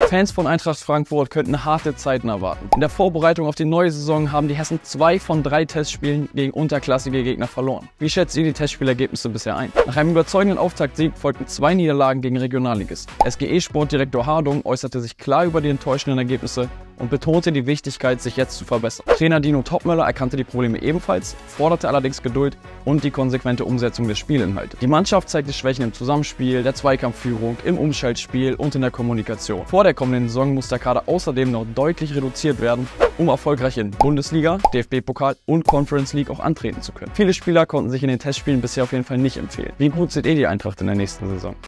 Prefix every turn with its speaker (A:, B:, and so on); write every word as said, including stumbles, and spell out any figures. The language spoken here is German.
A: Fans von Eintracht Frankfurt könnten harte Zeiten erwarten. In der Vorbereitung auf die neue Saison haben die Hessen zwei von drei Testspielen gegen unterklassige Gegner verloren. Wie schätzt ihr die Testspielergebnisse bisher ein? Nach einem überzeugenden Auftaktsieg folgten zwei Niederlagen gegen Regionalligisten. S G E-Sportdirektor Hardung äußerte sich klar über die enttäuschenden Ergebnisse und betonte die Wichtigkeit, sich jetzt zu verbessern. Trainer Dino Topmöller erkannte die Probleme ebenfalls, forderte allerdings Geduld und die konsequente Umsetzung der Spielinhalte. Die Mannschaft zeigte Schwächen im Zusammenspiel, der Zweikampfführung, im Umschaltspiel und in der Kommunikation. Vor der kommenden Saison muss der Kader außerdem noch deutlich reduziert werden, um erfolgreich in Bundesliga, D F B-Pokal und Conference League auch antreten zu können. Viele Spieler konnten sich in den Testspielen bisher auf jeden Fall nicht empfehlen. Wie gut seht ihr die Eintracht in der nächsten Saison?